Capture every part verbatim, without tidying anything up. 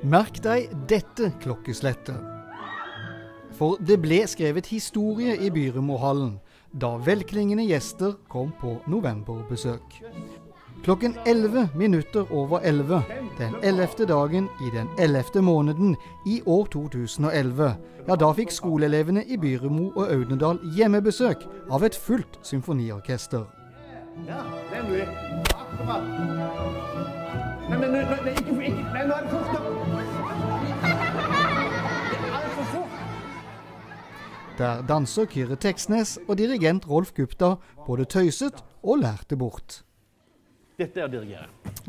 Merk deg dette klokkeslettet. For det ble skrevet historie i Byremohallen da velklingende gjester kom på novemberbesøk. Klokken elleve minutter over elleve, den ellevte dagen i den ellevte måneden i år to tusen og elleve, ja da fikk skoleelevene i Byremo og Audnedal hjemmebesøk av et fullt symfoniorkester. Ja, den du er. Akkurat. Nei, men nei, nei, ikke, ikke, nei, nå er det fort nok. Det er alt for fort. Der danser Kyrre Teksnes og dirigent Rolf Gupta både tøyset og lærte bort. Dette er å dirigere.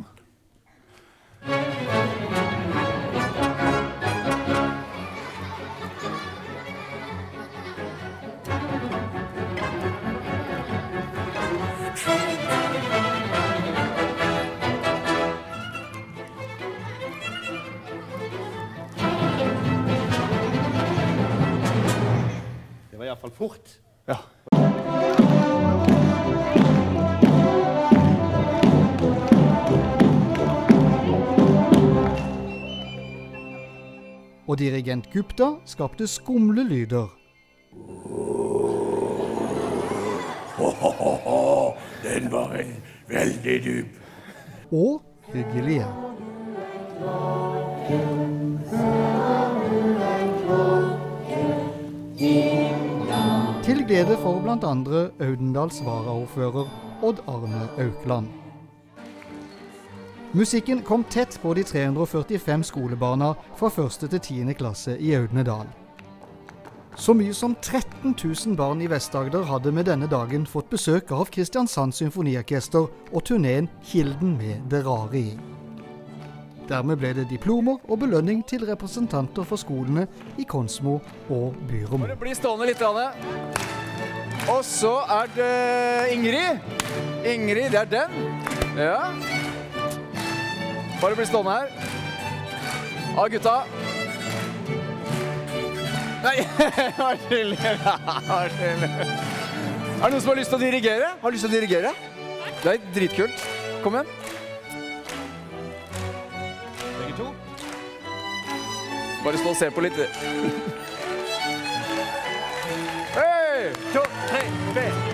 Det var i hvert fall fort. Ja. Og dirigent Gupta skapte skumle lyder. Den var en veldig dyp. Og hyggelige. Til glede for blant andre Audendals varaordfører Odd Arne Aukland. Musikken kom tett på de tre hundre og førtifem skolebarna fra første til tiende klasse i Audnedal. Så mye som tretten tusen barn i Vest-Agder hadde med denne dagen fått besøk av Kristiansand Symfoniorkester og turneen Kilden med det rare i. Dermed ble det diplomer og belønning til representanter for skolene i Konsmo og Byremo. Bare bli stående litt. Og så er det Ingrid. Ingrid, det er den. Ja. Bare bli stående her. Ja, gutta. Nei, hva skylder jeg? Hva skylder jeg? Er det noen som har lyst til å dirigere? Har du lyst til å dirigere? Det er dritkult. Kom igjen. Begge to. Bare stå og se på litt. Hei! To, tre, tre.